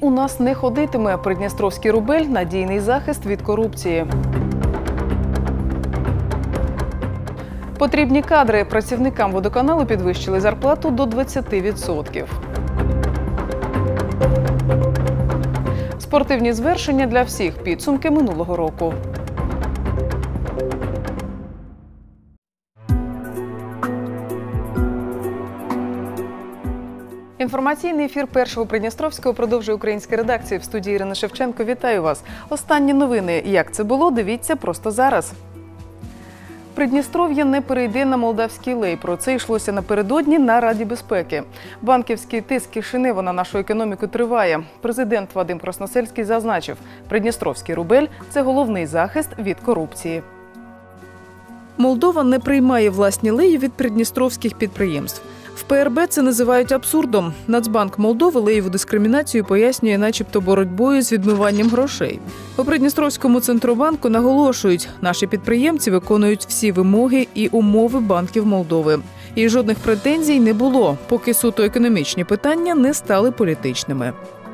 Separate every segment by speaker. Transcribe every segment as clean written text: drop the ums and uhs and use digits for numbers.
Speaker 1: у нас не ходитиме. Придністровський рубель – надійний захист від корупції. Потрібні кадри. Працівникам водоканалу підвищили зарплату до 20%. Спортивні звершення для всіх. Підсумки минулого року. Інформаційний ефір Першого Придністровського продовжує українська редакція. В студії Ірина Шевченко. Вітаю вас. Останні новини. Як це було, дивіться просто зараз. Придністров'я не перейде на молдавський лей. Про це йшлося напередодні на Раді безпеки. Банківський тиск Кишинева на нашу економіку триває. Президент Вадим Красносельський зазначив, придністровський рубель – це головний захист від корупції. Молдова не приймає власні леї від придністровських підприємств. В ПРБ це називають абсурдом. Нацбанк Молдови леєву дискримінацію пояснює начебто боротьбою з відмиванням грошей. У Придністровському центробанку наголошують, наші підприємці виконують всі вимоги і умови банків Молдови. І жодних претензій не було, поки суто економічні питання не стали політичними.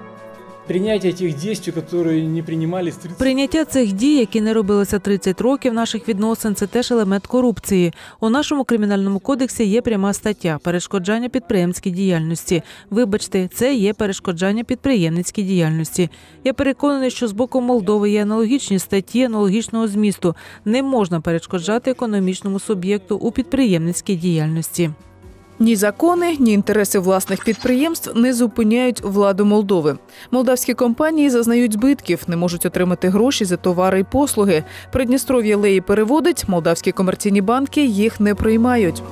Speaker 2: Прийняття цих дій, які не робилися 30 років наших відносин, це теж елемент корупції. У нашому кримінальному кодексі є пряма стаття – перешкоджання підприємницькій діяльності. Вибачте, це є перешкоджання підприємницькій діяльності. Я переконаний, що з боку Молдови є аналогічні статті аналогічного змісту. Не можна перешкоджати економічному суб'єкту у підприємницькій діяльності.
Speaker 1: Ні закони, ні інтереси власних підприємств не зупиняють владу Молдови. Молдавські компанії зазнають збитків, не можуть отримати гроші за товари і послуги. Придністров'я леї переводить, молдавські комерційні банки їх не приймають.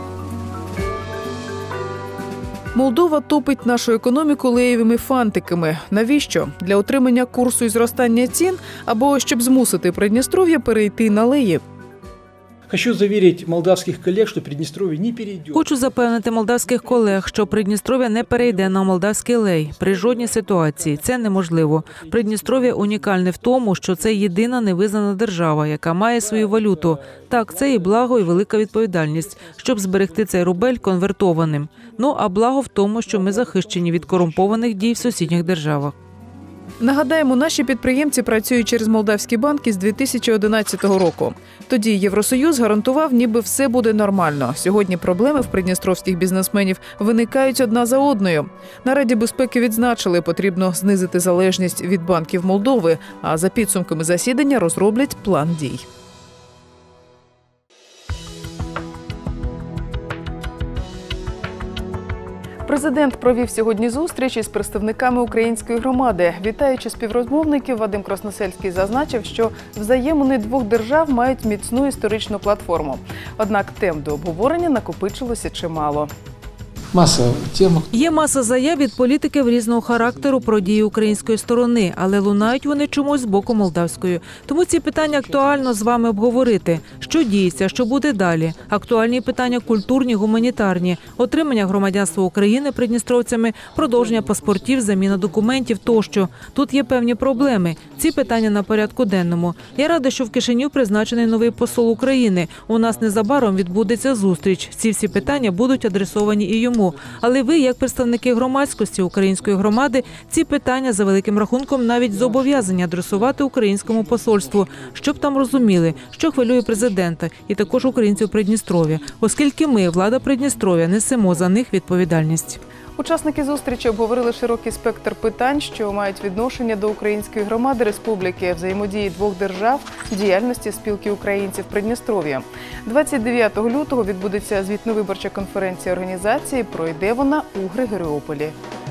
Speaker 1: Молдова топить нашу економіку леєвими фантиками. Навіщо? Для отримання курсу і зростання цін або щоб змусити Придністров'я перейти на леї?
Speaker 3: Хочу запевнити молдавських колег, що Придністров'я не перейде.
Speaker 2: Хочу запевнити молдавських колег, що Придністров'я не перейде на молдавський лей. При жодній ситуації. Це неможливо. Придністров'я унікальне в тому, що це єдина невизнана держава, яка має свою валюту. Так, це і благо, і велика відповідальність, щоб зберегти цей рубель конвертованим. Ну, а благо в тому, що ми захищені від корумпованих дій в сусідніх державах.
Speaker 1: Нагадаємо, наші підприємці працюють через молдавські банки з 2011 року. Тоді Євросоюз гарантував, ніби все буде нормально. Сьогодні проблеми в придністровських бізнесменів виникають одна за одною. На Раді безпеки відзначили, потрібно знизити залежність від банків Молдови, а за підсумками засідання розроблять план дій. Президент провів сьогодні зустріч із представниками української громади. Вітаючи співрозмовників, Вадим Красносельський зазначив, що взаємини двох держав мають міцну історичну платформу. Однак тем до обговорення накопичилося чимало.
Speaker 2: Є маса заяв від політиків різного характеру про дії української сторони, але лунають вони чомусь з боку молдавської. Тому ці питання актуально з вами обговорити. Що діється, що буде далі? Актуальні питання культурні, гуманітарні, отримання громадянства України придністровцями, продовження паспортів, заміна документів тощо. Тут є певні проблеми. Ці питання на порядку денному. Я рада, що в Кишинів призначений новий посол України. У нас незабаром відбудеться зустріч. Ці всі питання будуть адресовані і йому. Але ви, як представники громадськості української громади, ці питання за великим рахунком навіть зобов'язані адресувати українському посольству, щоб там розуміли, що хвилює президента і також українців Придністров'я, оскільки ми, влада Придністров'я, несемо за них відповідальність.
Speaker 1: Учасники зустрічі обговорили широкий спектр питань, що мають відношення до української громади республіки, взаємодії двох держав, діяльності спілки українців Придністров'я. 29 лютого відбудеться звітно-виборча конференція організації. Пройде вона у Григоріополі.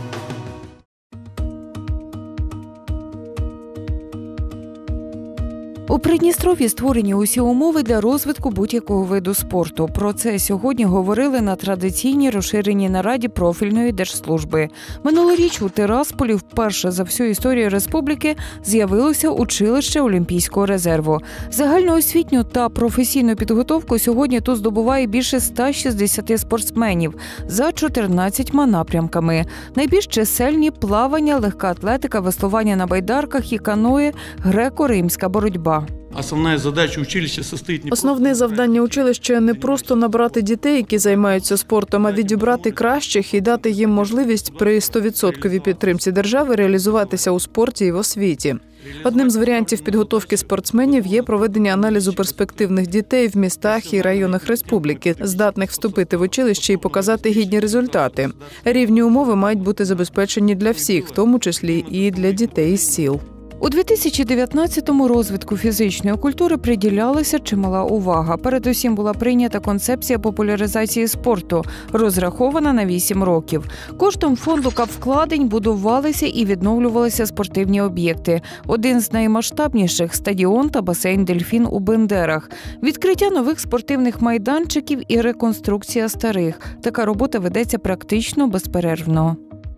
Speaker 4: У Придністров'ї створені усі умови для розвитку будь-якого виду спорту. Про це сьогодні говорили на традиційній розширеній нараді профільної держслужби. Минулоріч у Тирасполі вперше за всю історію республіки з'явилося училище Олімпійського резерву. Загальноосвітню та професійну підготовку сьогодні тут здобуває більше 160 спортсменів за 14 напрямками. Найбільш чисельні – плавання, легка атлетика, веслування на байдарках і каное, греко-римська боротьба. Дудка.
Speaker 1: Основне завдання училища – не просто набрати дітей, які займаються спортом, а відібрати кращих і дати їм можливість при 100% підтримці держави реалізуватися у спорті і в освіті. Одним з варіантів підготовки спортсменів є проведення аналізу перспективних дітей в містах і районах республіки, здатних вступити в училище і показати гідні результати. Рівні умови мають бути забезпечені для всіх, в тому числі і для дітей із сіл.
Speaker 4: У 2019-му розвитку фізичної культури приділялася чимала увага. Передусім була прийнята концепція популяризації спорту, розрахована на 8 років. Коштом фонду капвкладень будувалися і відновлювалися спортивні об'єкти. Один з наймасштабніших – стадіон та басейн «Дельфін» у Бендерах. Відкриття нових спортивних майданчиків і реконструкція старих. Така робота ведеться практично безперервно.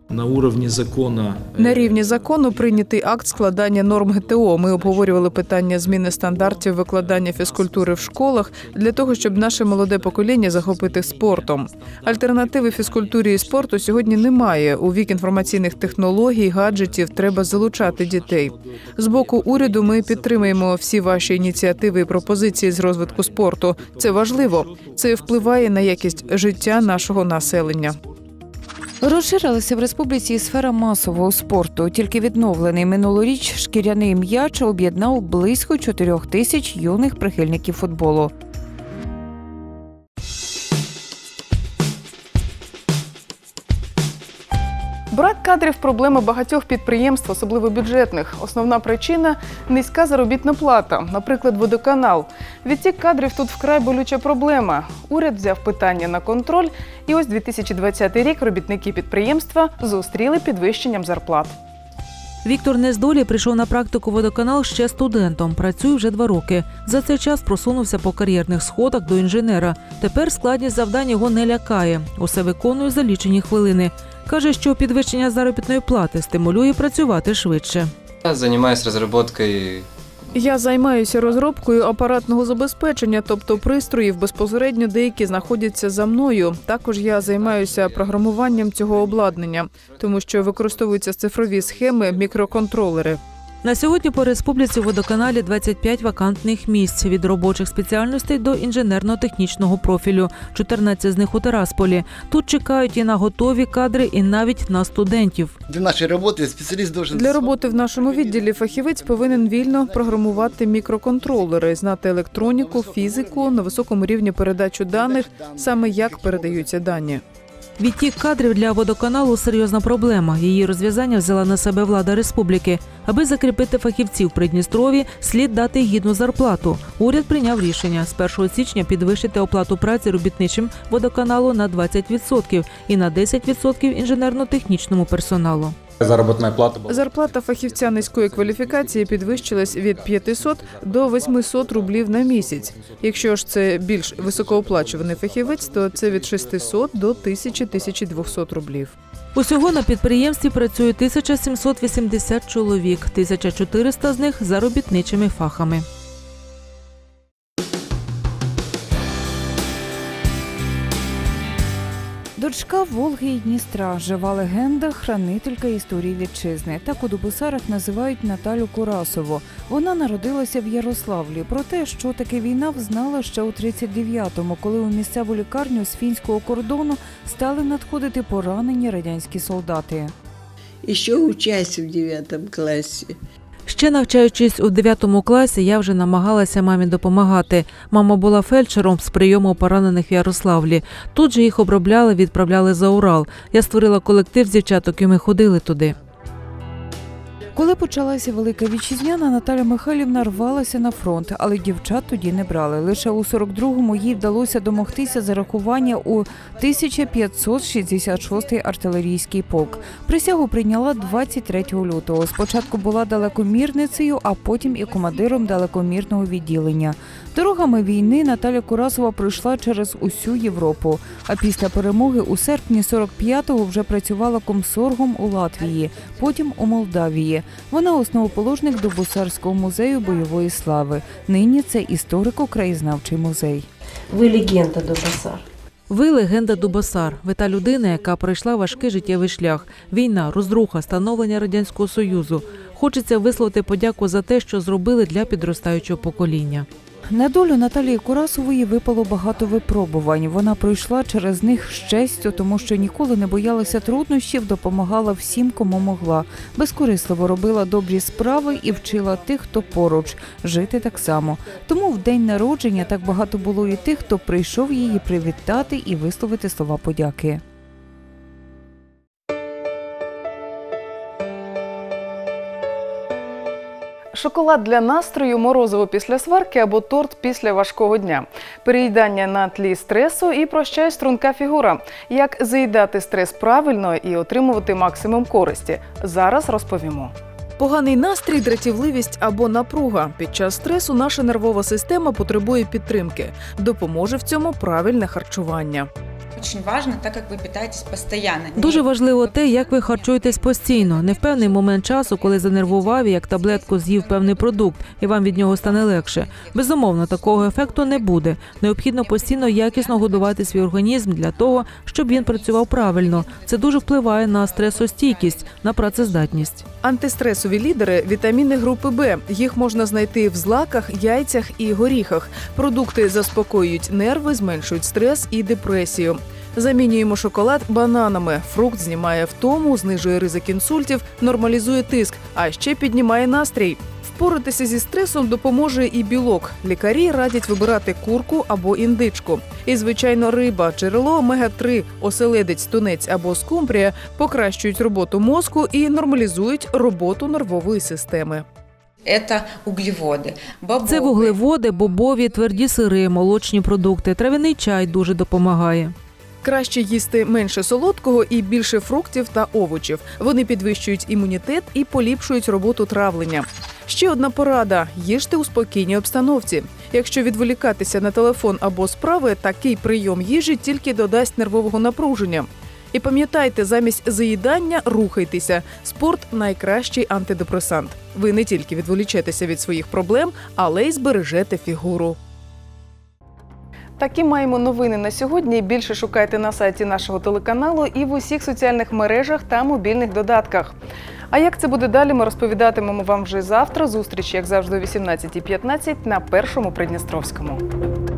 Speaker 1: На рівні закону прийнятий акт складання норм ГТО. Ми обговорювали питання зміни стандартів викладання фізкультури в школах для того, щоб наше молоде покоління захопити спортом. Альтернативи фізкультурі і спорту сьогодні немає. У вік інформаційних технологій, гаджетів треба залучати дітей. З боку уряду ми підтримуємо всі ваші ініціативи і пропозиції з розвитку спорту. Це важливо. Це впливає на якість життя нашого населення.
Speaker 4: Розширилася в республіці і сфера масового спорту. Тільки відновлений минулоріч шкіряний м'яч об'єднав близько 4 тисяч юних прихильників футболу.
Speaker 1: Брак кадрів – проблема багатьох підприємств, особливо бюджетних. Основна причина – низька заробітна плата, наприклад, водоканал. Відтік кадрів тут вкрай болюча проблема. Уряд взяв питання на контроль, і ось 2020 рік робітники підприємства зустріли підвищенням зарплат.
Speaker 2: Віктор Нездолій прийшов на практику водоканал ще студентом. Працює вже 2 роки. За цей час просунувся по кар'єрних сходах до інженера. Тепер складність завдань його не лякає. Усе виконує за лічені хвилини. Каже, що підвищення заробітної плати стимулює працювати швидше.
Speaker 1: Я займаюся розробкою апаратного забезпечення, тобто пристроїв безпосередньо деякі знаходяться за мною. Також я займаюся програмуванням цього обладнання, тому що використовуються цифрові схеми, мікроконтролери.
Speaker 2: На сьогодні по республіці у водоканалі 25 вакантних місць від робочих спеціальностей до інженерно-технічного профілю. 14 з них у Тирасполі. Тут чекають і на готові кадри, і навіть на студентів.
Speaker 1: Для роботи в нашому відділі фахівець повинен вільно програмувати мікроконтролери, знати електроніку, фізику, на високому рівні передачу даних, саме як передаються дані.
Speaker 2: Відтік кадрів для водоканалу – серйозна проблема. Її розв'язання взяла на себе влада республіки. Аби закріпити фахівців в Придністров'ї, слід дати гідну зарплату. Уряд прийняв рішення з 1 січня підвищити оплату праці робітничим водоканалу на 20% і на 10% інженерно-технічному персоналу.
Speaker 1: Зарплата фахівця низької кваліфікації підвищилась від 500 до 800 рублів на місяць. Якщо ж це більш високооплачуваний фахівець, то це від 600 до 1000-1200 рублів.
Speaker 2: Усього на підприємстві працює 1780 чоловік, 1400 з них за робітничими фахами.
Speaker 4: Дочка Волги і Дністра, жива легенда, хранителька історії вітчизни. Так у Дубосарах називають Наталю Курасову. Вона народилася в Ярославлі. Про те, що таке війна, знала ще у 39-му, коли у місцеву лікарню з фінського кордону стали надходити поранені радянські солдати.
Speaker 5: Ще учась в 9 класі.
Speaker 2: Ще навчаючись у 9 класі, я вже намагалася мамі допомагати. Мама була фельдшером з прийому поранених в Ярославлі. Тут же їх обробляли, відправляли за Урал. Я створила колектив з дівчаток, і ми ходили туди.
Speaker 4: Коли почалася Велика Вітчизняна, Наталя Михайлівна рвалася на фронт, але дівчат тоді не брали. Лише у 42-му їй вдалося домогтися зарахування у 1566-й артилерійський полк. Присягу прийняла 23 лютого. Спочатку була далекомірницею, а потім і командиром далекомірного відділення. Дорогами війни Наталя Курасова пройшла через усю Європу. А після перемоги у серпні 45-го вже працювала комсоргом у Латвії, потім у Молдавії. Вона основоположник Дубосарського музею бойової слави. Нині це історико-краєзнавчий музей.
Speaker 6: Ви легенда Дубосар.
Speaker 2: Ви – легенда Дубосар. Ви та людина, яка пройшла важкий життєвий шлях. Війна, розруха, становлення Радянського Союзу. Хочеться висловити подяку за те, що зробили для підростаючого покоління.
Speaker 4: На долю Наталії Курасової випало багато випробувань. Вона пройшла через них з честю, тому що ніколи не боялася труднощів, допомагала всім, кому могла. Безкорисливо робила добрі справи і вчила тих, хто поруч, жити так само. Тому в день народження так багато було і тих, хто прийшов її привітати і висловити слова подяки.
Speaker 1: Шоколад для настрою, морозиво після сварки або торт після важкого дня. Переїдання на тлі стресу і прощай струнка фігура. Як заїдати стрес правильно і отримувати максимум користі. Зараз розповімо. Поганий настрій, дратівливість або напруга. Під час стресу наша нервова система потребує підтримки. Допоможе в цьому правильне харчування.
Speaker 7: Очень важно, так как вы питаетесь постоянно.
Speaker 2: Дуже важливо те, як ви харчуєтесь постійно. Не в певний момент часу, коли занервував і як таблетку з'їв певний продукт, і вам від нього стане легше. Безумовно, такого ефекту не буде. Необхідно постійно якісно годувати свій організм для того, щоб він працював правильно. Це дуже впливає на стресостійкість, на працездатність.
Speaker 1: Антистресові лідери – вітаміни групи Б. Їх можна знайти в злаках, яйцях і горіхах. Продукти заспокоюють нерви, зменшують стрес і депресію. Замінюємо шоколад бананами. Фрукт знімає втому, знижує ризик інсультів, нормалізує тиск, а ще піднімає настрій. Впоратися зі стресом допоможе і білок. Лікарі радять вибирати курку або індичку. І, звичайно, риба, джерело омега-3, оселедець, тунець або скумбрія покращують роботу мозку і нормалізують роботу нервової системи.
Speaker 7: Це углеводи.
Speaker 2: Це вуглеводи, бобові, тверді сири, молочні продукти. Трав'яний чай дуже допомагає.
Speaker 1: Краще їсти менше солодкого і більше фруктів та овочів. Вони підвищують імунітет і поліпшують роботу травлення. Ще одна порада – їжте у спокійній обстановці. Якщо відволікатися на телефон або справи, такий прийом їжі тільки додасть нервового напруження. І пам'ятайте, замість заїдання рухайтеся. Спорт – найкращий антидепресант. Ви не тільки відволічетеся від своїх проблем, але й збережете фігуру. Такі маємо новини на сьогодні. Більше шукайте на сайті нашого телеканалу і в усіх соціальних мережах та мобільних додатках. А як це буде далі, ми розповідатимемо вам вже завтра. Зустріч, як завжди, о 18:15 на Першому Придністровському.